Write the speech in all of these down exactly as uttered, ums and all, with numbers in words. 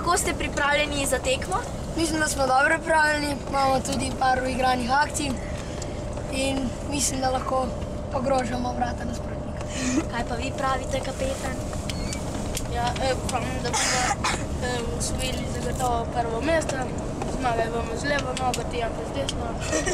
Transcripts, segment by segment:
kako ste pripravljeni za tekmo? Mislim, da smo dobro pripravljeni, imamo tudi par uigranih akcij in mislim, da lahko ogrožamo vrata nasprotnika. Kaj pa vi pravite, kapetan? Ja, pravim, da bomo osvojili zagotovo prvo mesto. Zmagali bomo z levo nogo, Tijan pa z desno.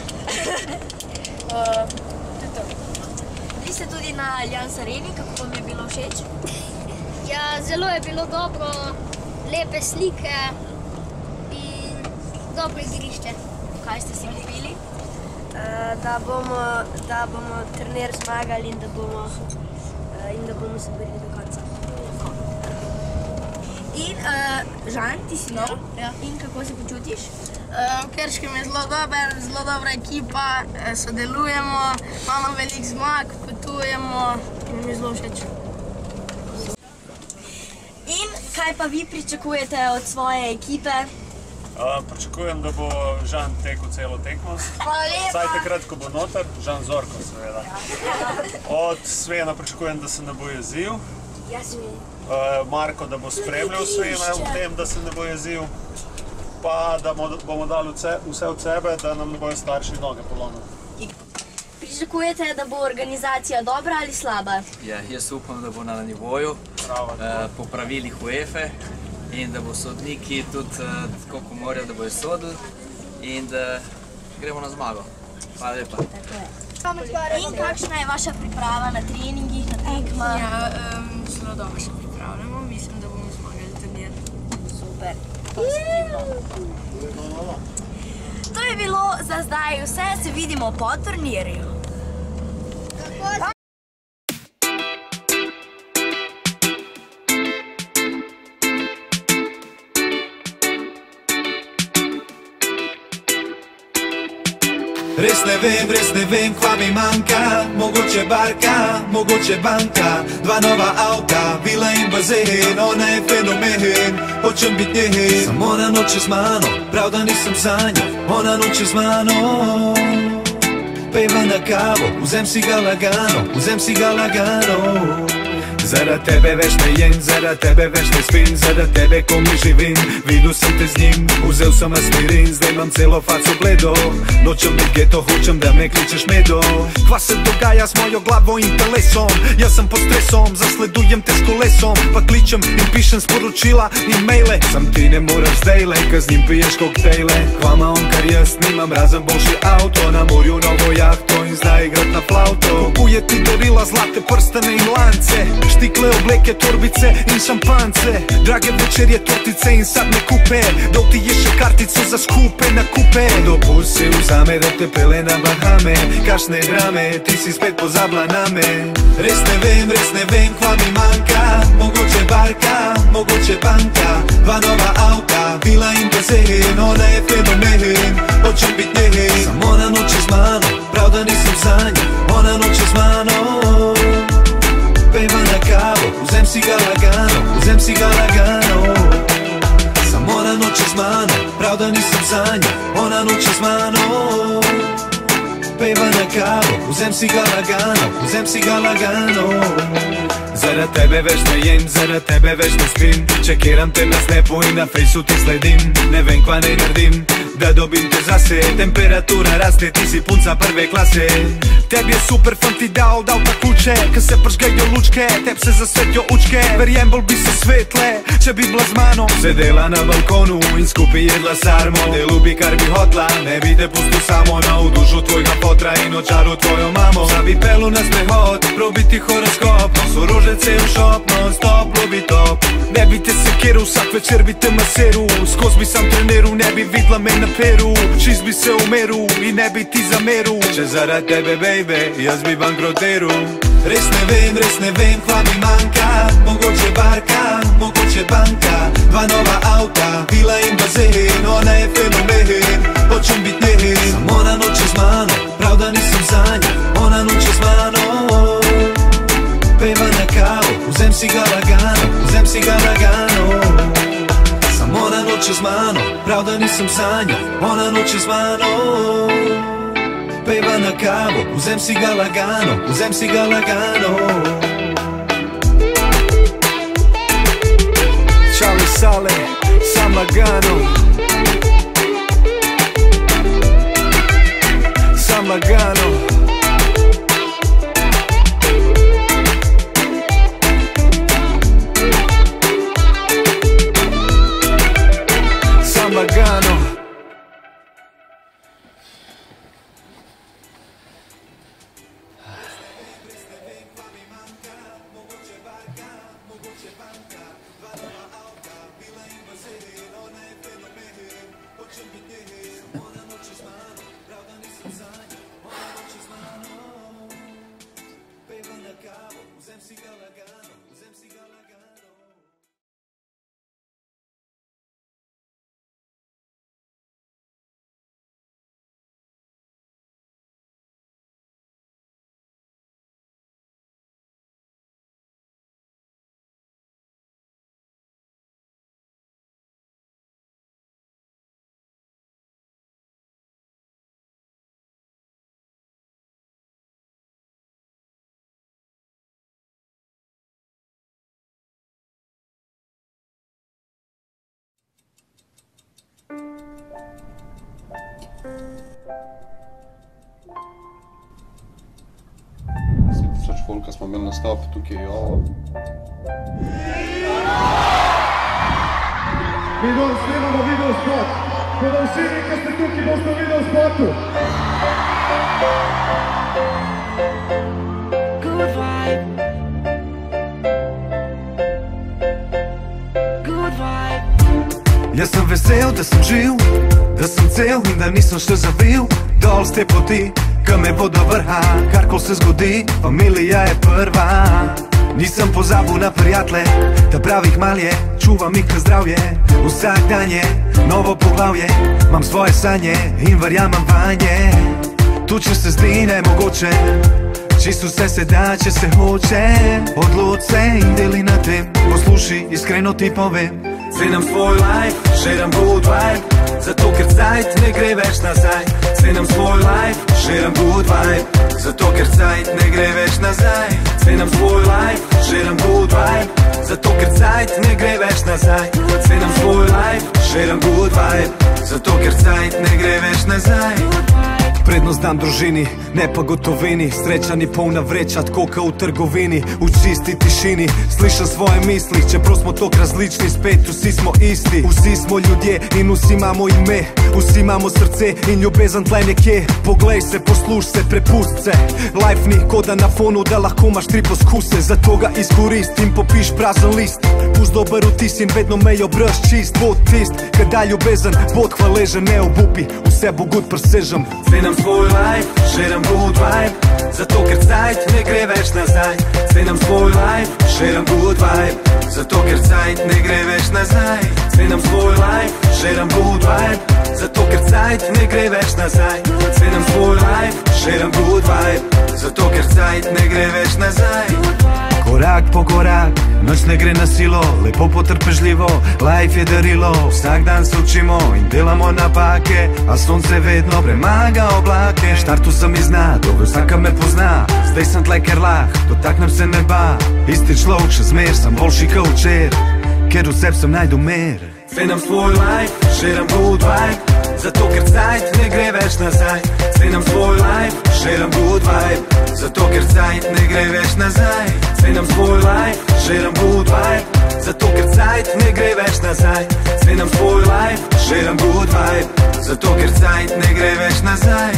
To je to. Vi ste tudi na Allianz Areni, kako vam je bilo všeč? Ja, zelo je bilo dobro, lepe slike in dobro igrišče. Kaj ste si kupili? Da bomo, da bomo trener zmagali in da bomo, in da bomo se borili do konca. In uh, Žan, ti si nov? Ja. In kako se počutiš? Uh, v Krškem je zelo dober, zelo dobra ekipa, sodelujemo, imamo veliko zmag, potujemo in mi zelo všeč. In kaj pa vi pričakujete od svoje ekipe? Uh, pričakujem, da bo Žan tekel celo tekmo. Vsaj takrat, ko bo noter, Žan Zorko seveda. Od Svena pričakujem, da se ne bo jezil. Uh, Marko, da bo spremljal Svena v tem, da se ne bo jezil. Pa da bomo dali vse od sebe, da nam ne bojo starši noge polomili. Pričakujete, da bo organizacija dobra ali slaba? Ja, jaz upam, da bo na nivoju, po pravilih UEFA in da bo sodniki tudi tako, ko morajo, da bojo sodili in da gremo na zmago. Hvala lepa. In kakšna je vaša priprava na treningih, na tekmah? Ja, zelo dobro se pripravljamo, mislim, da bomo zmagali turnir. Super. To je bilo za zdaj vse, se vidimo po turnirju. Res ne vem, res ne vem, kva mi manjka. Mogoče barka, mogoče banka. Dva nova avta, vila in bazen. Ona je fenomen, hočem biti njen. Samo ona noče z mano, prav da nisem zanjo. Ona noče z mano. Pejva na kavo, vzem si ga lagano, vzem si ga lagano. Zaradi tebe več ne jem, zaradi tebe več ne spim, zaradi tebe ko mi živim, videl sem te z njim, vzel sem aspirin, zdaj imam celo faco bledo. Nočem biti geto, hočem da me kličeš medo. Kva se dogaja s mojo glavo in telesom? Jaz sem pod stresom, zasledujem te s kolesom, pa kličem in pišem sporočila in maile. Sam ti ne moraš zdajle, ka z njim piješ koktejle. Kva ma on kar jaz nimam, razen boljši avto, na morju novo jahto in zna igrat na flauto. Kupuje ti darila, zlate prstane in lance, štikle, obleke, torbice in šampance. Drage večerje, tortice in sadne kupe, dal ti je še kartico za skupe nakupe. Dopust si vzame, da te pele na Bahame, kašne drame, ti si spet pozabila name. Res ne vem, res ne vem, kva mi manjka. Mogoče barka, mogoče banka. Dva nova avta, vila in bazen. Ona je fenomen, hočem biti njen. Samo ona noče z mano, prav da nisem zanjo. Ona noče z mano. Pejva na kavo, vzem si ga lagano, vzem si ga lagano. Samo ona noče z mano, prav da nisem zanjo. Ona noče z mano. Pejva na kavo, vzem si ga lagano, vzem si ga lagano. Zaradi tebe več ne jem, zaradi tebe več ne spim. Čekiram te na snapu in na fejsu ti sledim. Ne vem kva ne naredim, da dobim te zase. Temperatura raste, ti si punca prve klase. Tebi je super fant ti dal, dal ta ključe. Ka se pržgejo lučke, teb se zasvetjo učke. Verjem bolj bi se svetle, če bi bila z mano sedela na balkonu in skupaj jedla sarmo. Ne ljubi kar bi hotla, ne bi te pustil samo. Na udušu tvojega potra in očaru tvojo mamo. Da bi pelu na sprehod, probiti horoskop. Nosu rožece v šop, non stop, ljubi top. Ne bi te sekiral, vsak večer bi te maseru. Skoz bi sam treniral, ne bi vidla me na peru. Čist bi se umeru in ne bi ti zameru. Če zaradi tebe, baby, jaz bi bankrotiral. Res ne vem, res ne vem, kva mi manjka. Mogoče barka, mogoče banka. Dva nova avta, vila in bazen. Ona je fenomen, hočem biti njen. Samo ona noče z mano, prav da nisem zanjo. Ona noče z mano. Pejva na kavo, vzem si ga lagano, vzem si ga lagano. Samo ona noče z mano, prav da nisem zanjo. Ona noče z mano. Pejva na kavo, vzem si ga lagano, vzem si ga lagano. Čale sale, sam lagano, sam lagano. Sam lagano. Tisoč folka smo imeli nastop, tukaj je ovo. Mi danes snimamo video spot, tako da vsi vi, ki ste tukaj, boste v video spotu. Good vibe. Good vibe. Jaz sem vesel, da sem živ, da sem cel in da nisem še zavil dol z te poti, ki me bo do vrha. Karkoli se zgodi, familija je prva. Nisem pozabil na prijatelje, da pravih mal je, čuvam jih na zdravje. Vsak dan je novo poglavje, imam svoje sanje in verjamem vanje. Tu če se zdi nemogoče, čisto vse se da, če se hoče. Odloč se in deli na tem, posluši, iskreno ti povem. Cenim svoj life, širim good vibe, zato ker cajt ne gre več nazaj. Cenim svoj life, širim good vibe, zato ker cajt ne gre več nazaj. Cenim svoj life, širim good vibe, zato ker cajt ne gre več nazaj. Cenim svoj life, širim good vibe, zato ker cajt ne gre več nazaj. Prednost dam družini, ne pa gotovini. Sreča ni polna vreča, tako kot v trgovini. V čisti tišini slišam svoje misli, čeprav smo tok različni, spet vsi smo isti. Vsi smo ljudje in vsi imamo ime, vsi imamo srce in ljubezen tle nekje. Poglej se, posluš se, prepust se. Life ni koda na fonu, da lahko imaš tri poskuse. Zato ga izkorist in popiš prazen list. Pust dober vtis in vedno mejo brž čist. Bod tist, kad da ljubezen, bod hvaležen, ne obupi, vse bo good presežem. Cenim svoj life, širim good vibe, zato ker cajt ne gre več nazaj. Cenim svoj life, širim good vibe, zato ker cajt ne gre več nazaj. Cenim svoj life, širim good vibe, zato ker cajt ne gre več nazaj. Cenim svoj life, širim good vibe, zato ker cajt ne gre več nazaj. Korak po korak, noč ne gre na silo, lepo potrpežljivo, life je darilo. Vsak dan se učimo in delamo napake, a sonce vedno premaga oblake. Štartu sem iz dna, dobro vsaka me pozna, zdaj sem tle ker lah, dotaknem se neba. Isti človek, še zmer sem boljši kot včer, ker v sebi sem najdu mer. Cenim svoj life, širim good vibe, zato ker cajt ne gre več nazaj. Cenim svoj life, širim good vibe, zato ker cajt ne gre več nazaj. Cenim svoj life, širim good vibe, zato ker cajt ne gre več nazaj. Cenim svoj life, širim good vibe, zato ker cajt ne gre več nazaj.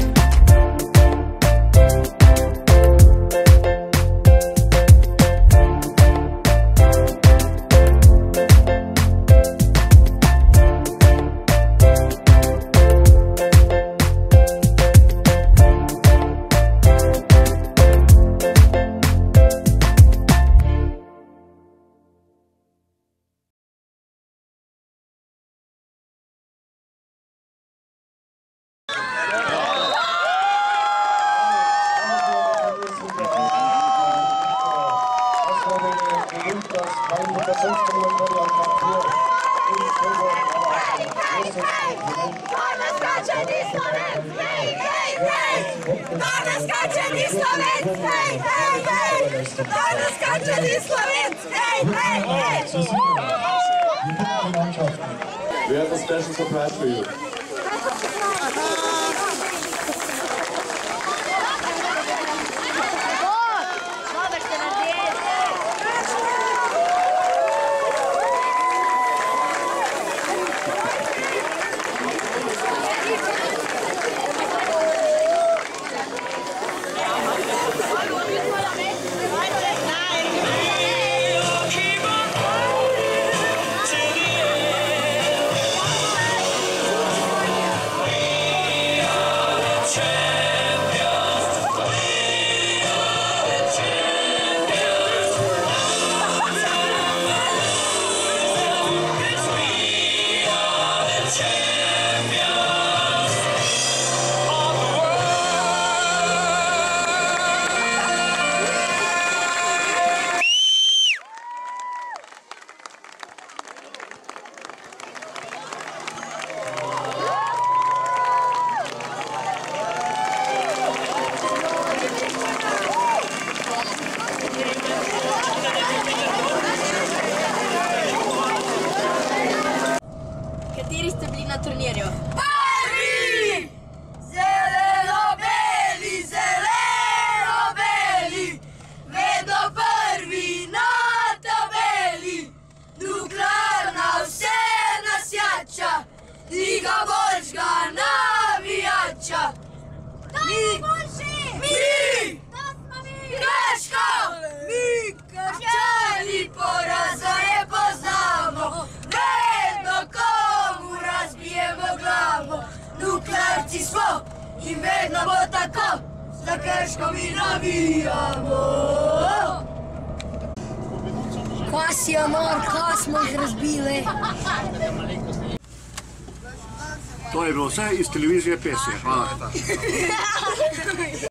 Danes kačeni Slovenc, hej, hej, hej! Danes kačeni Slovenc, hej, hej, hej! We have a special surprise for you. Kateri ste bili na turnirju? Prvi! Zeleno-beli, zeleno-beli, vedno prvi na tabeli. Nuklearna vse nas jača, liga boljšega navijača. Mi! Mi! Krško! Mi, Krščani, poraza ne poznamo. Vedno komu razbijemo glavo. Nuklearci smo in vedno bo tako. Za Krško mi navijamo. Kva si amor, kva smo jih razbili. To je bilo vse iz televizije Pesje. Hvala.